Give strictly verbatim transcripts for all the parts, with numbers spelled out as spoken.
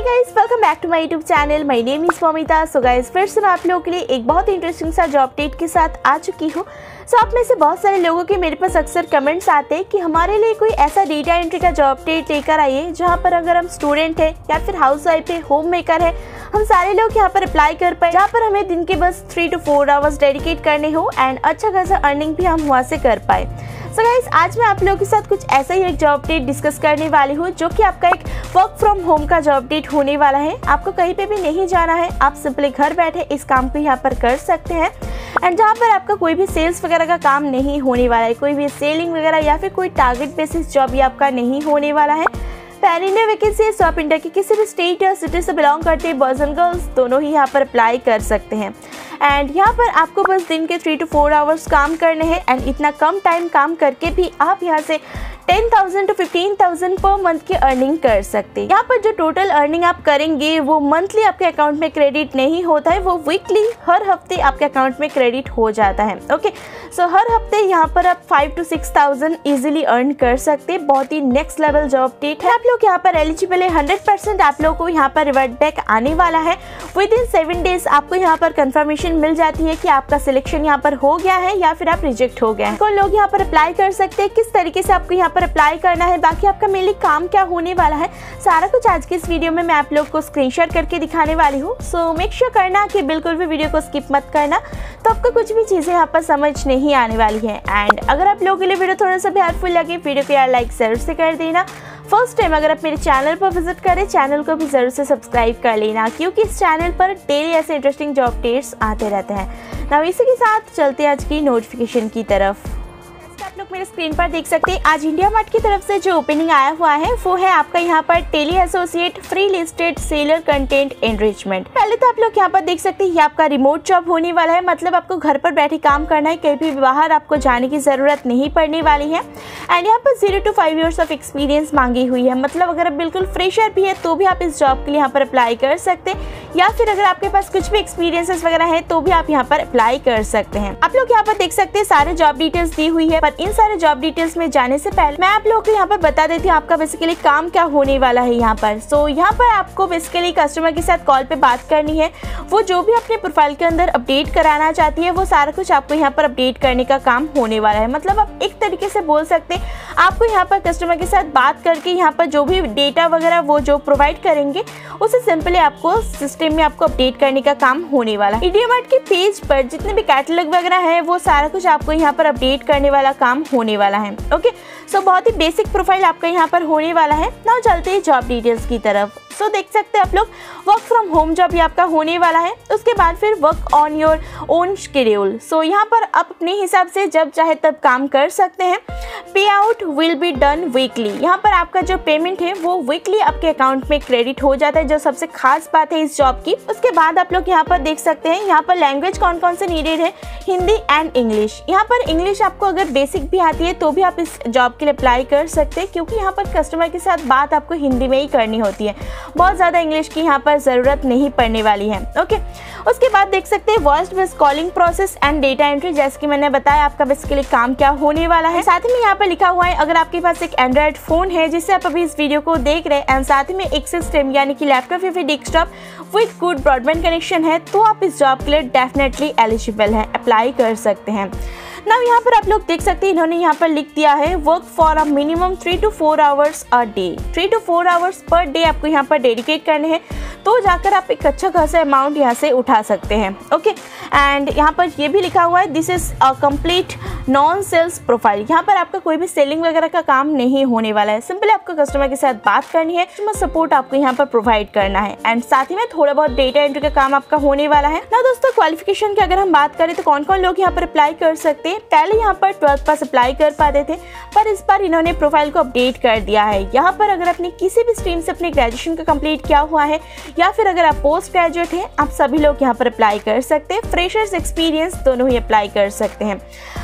Guys, welcome back to my YouTube channel. My name is Mamita. So guys, फिर से मैं आप लोगों के लिए एक बहुत इंटरेस्टिंग सा जॉब अपडेट के साथ आ चुकी हूँ। सो आप में से बहुत सारे लोगों के मेरे पास अक्सर कमेंट्स आते हैं कि हमारे लिए कोई ऐसा डेटा एंट्री का जॉब अपडेट लेकर आइए जहाँ पर अगर हम स्टूडेंट है या फिर हाउस वाइफ है, होम मेकर है, हम सारे लोग यहाँ पर अप्लाई कर पाए, जहाँ पर हमें दिन के बस three to four hours dedicate करने हो एंड अच्छा खासा अर्निंग भी हम वहाँ से कर पाए। सो गाइस, आज मैं आप लोगों के साथ कुछ ऐसा ही एक जॉब अपडेट डिस्कस करने वाली हूँ जो कि आपका एक वर्क फ्रॉम होम का जॉब अपडेट होने वाला है। आपको कहीं पे भी नहीं जाना है, आप सिंपली घर बैठे इस काम को यहाँ पर कर सकते हैं एंड जहाँ पर आपका कोई भी सेल्स वगैरह का काम नहीं होने वाला है, कोई भी सेलिंग वगैरह या फिर कोई टारगेट बेसिस जॉब ये आपका नहीं होने वाला है। पैन इंडिया वैकेंसी है, सो आप इंडिया के किसी भी स्टेट या सिटी से बिलोंग करते हैं, बॉयज एंड गर्ल्स दोनों ही यहाँ पर अप्लाई कर सकते हैं। एंड यहाँ पर आपको बस दिन के थ्री टू फोर आवर्स काम करने हैं एंड इतना कम टाइम काम करके भी आप यहाँ से ten thousand to fifteen thousand per month की अर्निंग कर सकते हैं। यहाँ पर जो टोटल अर्निंग आप करेंगे वो मंथली आपके अकाउंट में क्रेडिट नहीं होता है, वो वीकली हर हफ्ते आपके अकाउंट में क्रेडिट हो जाता है। ओके, सो हर हफ्ते यहाँ पर आप five to six thousand easily earn कर सकते हैं। बहुत ही नेक्स्ट लेवल जॉब अपडेट है। आप लोग यहाँ पर एलिजिबल है, हंड्रेड परसेंट आप लोग को यहाँ पर रिवर्ट बैक आने वाला है। विद इन सेवन डेज आपको यहाँ पर कंफर्मेशन मिल जाती है कि आपका सिलेक्शन यहाँ पर हो गया है या फिर आप रिजेक्ट हो गए हैं। कौन लोग यहाँ पर अप्लाई कर सकते हैं, किस तरीके से आपको यहाँ पर अप्लाई करना है, बाकी आपका मेनली काम क्या होने वाला है, सारा कुछ आज के इस वीडियो में मैं आप लोग को स्क्रीनशॉट करके दिखाने वाली हूँ। सो मेक श्योर करना कि बिल्कुल भी वीडियो को स्किप मत करना, तो आपको कुछ भी चीज़ें यहाँ पर समझ नहीं आने वाली है। एंड अगर आप लोगों के लिए वीडियो थोड़ा सा भी हेल्पफुल लगे, वीडियो को यार लाइक जरूर से कर देना। फर्स्ट टाइम अगर आप मेरे चैनल पर विजिट करें, चैनल को भी जरूर से सब्सक्राइब कर लेना, क्योंकि इस चैनल पर डेली ऐसे इंटरेस्टिंग जॉब अपडेट्स आते रहते हैं। ना इसी के साथ चलते आज की नोटिफिकेशन की तरफ। आप लोग मेरे स्क्रीन पर देख सकते हैं, आज इंडिया मार्ट की तरफ से जो ओपनिंग आया हुआ है वो है आपका यहाँ पर tele associate free listed seller content enrichment. पहले तो आप लोग यहाँ पर देख सकते हैं ये आपका रिमोट जॉब होने वाला है, मतलब आपको घर पर बैठे काम करना है, कहीं भी बाहर आपको जाने की जरूरत नहीं पड़ने वाली है। एंड यहाँ पर zero to five years of experience मांगी हुई है, मतलब अगर आप बिल्कुल फ्रेशर भी है तो भी आप इस जॉब के लिए यहाँ पर अप्लाई कर सकते हैं, या फिर अगर आपके पास कुछ भी एक्सपीरियंसेस वगैरह है तो भी आप यहाँ पर अप्लाई कर सकते हैं। आप लोग यहाँ पर देख सकते हैं सारे जॉब डिटेल्स दी हुई है, पर इन सारे जॉब डिटेल्स में जाने से पहले मैं आप लोगों को यहाँ पर बता देती हूँ आपका बेसिकली काम क्या होने वाला है यहाँ पर। सो so, यहाँ पर आपको बेसिकली कस्टमर के साथ कॉल पे बात करनी है, वो जो भी अपने प्रोफाइल के अंदर अपडेट कराना चाहती है वो सारा कुछ आपको यहाँ पर अपडेट करने का काम होने वाला है। मतलब आप एक तरीके से बोल सकते हैं आपको यहाँ पर कस्टमर के साथ बात करके यहाँ पर जो भी डेटा वगैरह वो जो प्रोवाइड करेंगे उसे सिंपली आपको सिस्टम में आपको अपडेट करने का काम होने वाला है। इंडिया मार्ट के पेज पर जितने भी कैटलॉग वगैरह है वो सारा कुछ आपको यहाँ पर अपडेट करने वाला काम होने वाला है। ओके, सो बहुत ही बेसिक प्रोफाइल आपका यहाँ पर होने वाला है। नाउ चलते हैं जॉब डिटेल्स की तरफ। सो so, देख सकते हैं आप लोग वर्क फ्रॉम होम जॉब ये आपका होने वाला है। उसके बाद फिर work on your own schedule. So यहाँ पर आप अपने हिसाब से जब चाहे तब काम कर सकते हैं। Pay out will be done weekly. यहाँ पर आपका जो पेमेंट है वो वीकली आपके अकाउंट में क्रेडिट हो जाता है, जो सबसे खास बात है इस जॉब की। उसके बाद आप लोग यहाँ पर देख सकते हैं यहाँ पर लैंग्वेज कौन कौन से नीडेड है, हिंदी एंड इंग्लिश। यहाँ पर इंग्लिश आपको अगर बेसिक भी आती है तो भी आप इस जॉब के लिए अप्लाई कर सकते हैं, क्योंकि यहाँ पर कस्टमर के साथ बात आपको हिंदी में ही करनी होती है, बहुत ज़्यादा इंग्लिश की यहाँ पर ज़रूरत नहीं पड़ने वाली है। ओके, उसके बाद देख सकते हैं voice based calling process and data entry, जैसे कि मैंने बताया आपका बेसिकली काम क्या होने वाला है। साथ ही में यहाँ पर लिखा हुआ है अगर आपके पास एक एंड्रॉइड फोन है जिससे आप अभी इस वीडियो को देख रहे हैं एंड साथ ही में एक सिस्टम यानी कि लैपटॉप या फिर desktop with good broadband connection है तो आप इस जॉब के लिए डेफिनेटली एलिजिबल हैं, अप्लाई कर सकते हैं। नाउ यहाँ पर आप लोग देख सकते हैं इन्होंने यहाँ पर लिख दिया है work for a minimum three to four hours a day. Three to four hours per day आपको यहाँ पर डेडिकेट करने हैं, तो जाकर आप एक अच्छा खासा अमाउंट यहाँ से उठा सकते हैं। ओके, एंड यहाँ पर ये भी लिखा हुआ है this is a complete non sales profile. यहाँ पर आपका कोई भी सेलिंग वगैरह का काम नहीं होने वाला है, सिंपली आपको कस्टमर के साथ बात करनी है, कस्टमर सपोर्ट आपको यहाँ पर प्रोवाइड करना है एंड साथ ही में थोड़ा बहुत डेटा एंट्री का काम आपका होने वाला है। ना दोस्तों, क्वालिफिकेशन की अगर हम बात करें तो कौन कौन लोग यहाँ पर अप्लाई कर सकते हैं। पहले यहाँ पर ट्वेल्थ पास अप्लाई कर पाते थे, पर इस बार इन्होंने प्रोफाइल को अपडेट कर दिया है। यहाँ पर अगर आपने किसी भी स्ट्रीम से अपने ग्रेजुएशन का कंप्लीट किया हुआ है या फिर अगर आप पोस्ट ग्रेजुएट हैं, आप सभी लोग यहाँ पर अप्लाई कर सकते हैं। फ्रेशर्स एक्सपीरियंस दोनों ही अप्लाई कर सकते हैं।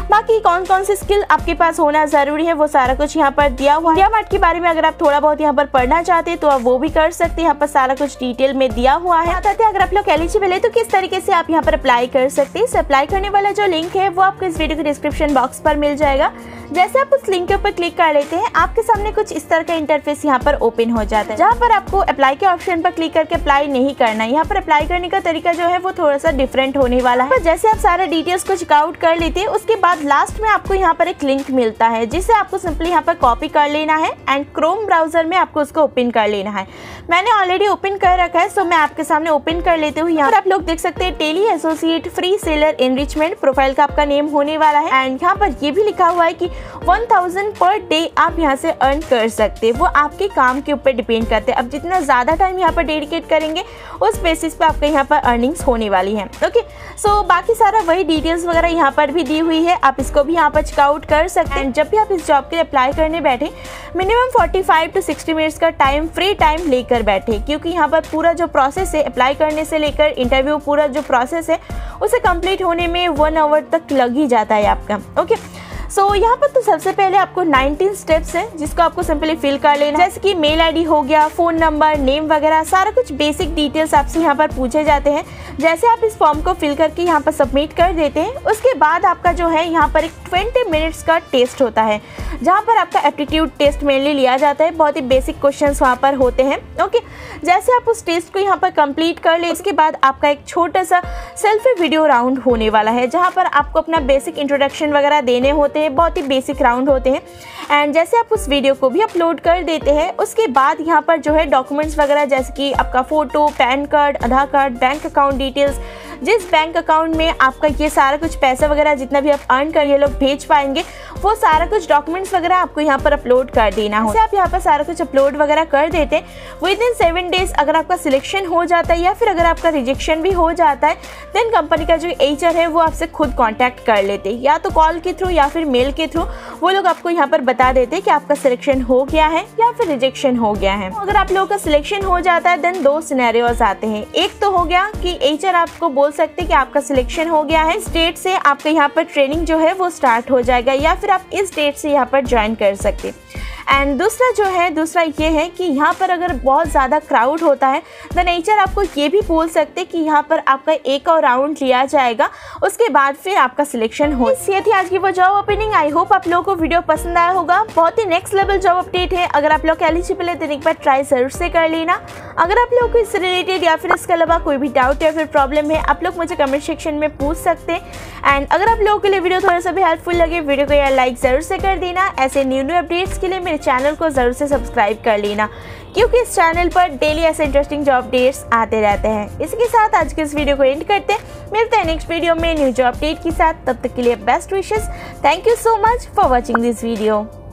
बाकी कौन कौन सी स्किल आपके पास होना जरूरी है वो सारा कुछ यहाँ पर दिया हुआ है। इंडिया मार्ट के बारे में अगर आप थोड़ा बहुत यहाँ पर पढ़ना चाहते हैं तो आप वो भी कर सकते हैं, यहाँ पर सारा कुछ डिटेल में दिया हुआ है। बताते हैं अगर आप लोग एलिजिबल है तो किस तरीके से आप यहाँ पर अप्लाई कर सकते हैं। अप्लाई करने वाला जो लिंक है वो आपको इस वीडियो के डिस्क्रिप्शन बॉक्स पर मिल जाएगा। जैसे आप उस लिंक के ऊपर क्लिक कर लेते हैं आपके सामने कुछ इस तरह का इंटरफेस यहाँ पर ओपन हो जाता है, जहाँ पर आपको अप्लाई के ऑप्शन पर क्लिक करके अप्लाई नहीं करना है। यहाँ पर अप्लाई करने का तरीका जो है वो थोड़ा सा डिफरेंट होने वाला है। जैसे आप सारा डिटेल्स को चेकआउट कर लेते हैं उसके बाद लास्ट में आपको यहाँ पर एक लिंक मिलता है जिसे आपको सिंपली यहाँ पर कॉपी कर लेना है एंड क्रोम ब्राउजर में आपको उसको ओपन कर लेना है। मैंने ऑलरेडी ओपन कर रखा है, सो मैं आपके सामने ओपन कर लेती हूँ। यहाँ पर आप लोग देख सकते हैं tele associate free seller enrichment profile का आपका नेम होने वाला है एंड यहाँ पर ये भी लिखा हुआ है कि वन थाउजेंड पर डे आप यहाँ से अर्न कर सकते हैं। वो आपके काम के ऊपर डिपेंड करते हैं। अब जितना ज़्यादा टाइम यहाँ पर डेडिकेट करेंगे उस बेसिस पे आपके यहाँ पर अर्निंग्स होने वाली हैं। ओके, सो बाकी सारा वही डिटेल्स वगैरह यहाँ पर भी दी हुई है, आप इसको भी यहाँ पर चेकआउट कर सकते हैं। जब भी आप इस जॉब के लिए अप्लाई करने बैठे minimum forty five to sixty minutes का टाइम फ्री टाइम लेकर बैठे, क्योंकि यहाँ पर पूरा जो प्रोसेस है अप्लाई करने से लेकर इंटरव्यू पूरा जो प्रोसेस है उसे कंप्लीट होने में वन आवर तक लग ही जाता है आपका। ओके, सो so, यहाँ पर तो सबसे पहले आपको नाइनटीन स्टेप्स हैं जिसको आपको सिंपली फिल कर लेना है, जैसे कि मेल आईडी हो गया, फोन नंबर, नेम वगैरह सारा कुछ बेसिक डिटेल्स आपसे यहाँ पर पूछे जाते हैं। जैसे आप इस फॉर्म को फिल करके यहाँ पर सबमिट कर देते हैं उसके बाद आपका जो है यहाँ पर एक ट्वेंटी मिनट्स का टेस्ट होता है, जहाँ पर आपका एप्टीट्यूड टेस्ट मेनली लिया जाता है। बहुत ही बेसिक क्वेश्चंस वहाँ पर होते हैं। ओके, जैसे आप उस टेस्ट को यहाँ पर कंप्लीट कर ले उसके बाद आपका एक छोटा सा सेल्फी वीडियो राउंड होने वाला है, जहाँ पर आपको अपना बेसिक इंट्रोडक्शन वगैरह देने होते हैं। बहुत ही बेसिक राउंड होते हैं एंड जैसे आप उस वीडियो को भी अपलोड कर देते हैं उसके बाद यहाँ पर जो है डॉक्यूमेंट्स वगैरह जैसे कि आपका photo, PAN card, Aadhaar card, bank account details, जिस बैंक अकाउंट में आपका ये सारा कुछ पैसा वगैरह जितना भी आप अर्न करिए लोग भेज पाएंगे वो सारा कुछ डॉक्यूमेंट्स वगैरह आपको यहाँ पर अपलोड कर देना हो। आप यहाँ पर सारा कुछ अपलोड वगैरह कर देते हैं विद इन सेवन डेज अगर आपका सिलेक्शन हो जाता है या फिर अगर आपका रिजेक्शन भी हो जाता है देन कंपनी का जो एचआर है वो आपसे खुद कॉन्टैक्ट कर लेते हैं, या तो कॉल के थ्रू या फिर मेल के थ्रू वो लोग आपको यहाँ पर बता देते हैं कि आपका सिलेक्शन हो गया है या फिर रिजेक्शन हो गया है। अगर आप लोगों का सिलेक्शन हो जाता है देन दो सिनेरियोज आते हैं। एक तो हो गया कि एचआर आपको बोल सकते हैं कि आपका सिलेक्शन हो गया है, इस डेट से आपका यहाँ पर ट्रेनिंग जो है वो स्टार्ट हो जाएगा या फिर आप इस डेट से यहाँ पर ज्वाइन कर सकते हैं। एंड दूसरा जो है दूसरा ये है कि यहाँ पर अगर बहुत ज़्यादा क्राउड होता है देन एचआर आपको ये भी बोल सकते हैं कि यहाँ पर आपका एक और राउंड लिया जाएगा, उसके बाद फिर आपका सिलेक्शन हो। ये थी आज की वो जॉब ओपनिंग। आई होप आप लोगों को वीडियो पसंद आया होगा। बहुत ही नेक्स्ट लेवल जॉब अपडेट है। अगर आप लोग एलिजिबल है तो एक बार ट्राई जरूर से कर लेना। अगर आप लोग को इससे रिलेटेड या फिर इसके अलावा कोई भी डाउट या फिर प्रॉब्लम है आप लोग मुझे कमेंट सेक्शन में पूछ सकते हैं। एंड अगर आप लोगों के लिए वीडियो थोड़ा सा भी हेल्पफुल लगे वीडियो को यार लाइक जरूर से कर देना। ऐसे न्यू न्यू अपडेट्स के लिए मेरे चैनल को जरूर से सब्सक्राइब कर लेना, क्योंकि इस चैनल पर डेली ऐसे इंटरेस्टिंग जॉब अपडेट्स आते रहते हैं। इसके साथ आज के इस वीडियो को एंड करते हैं। मिलते हैं नेक्स्ट वीडियो में न्यू जॉब अपडेट के साथ। तब तक के लिए best wishes. Thank you so much for watching this video.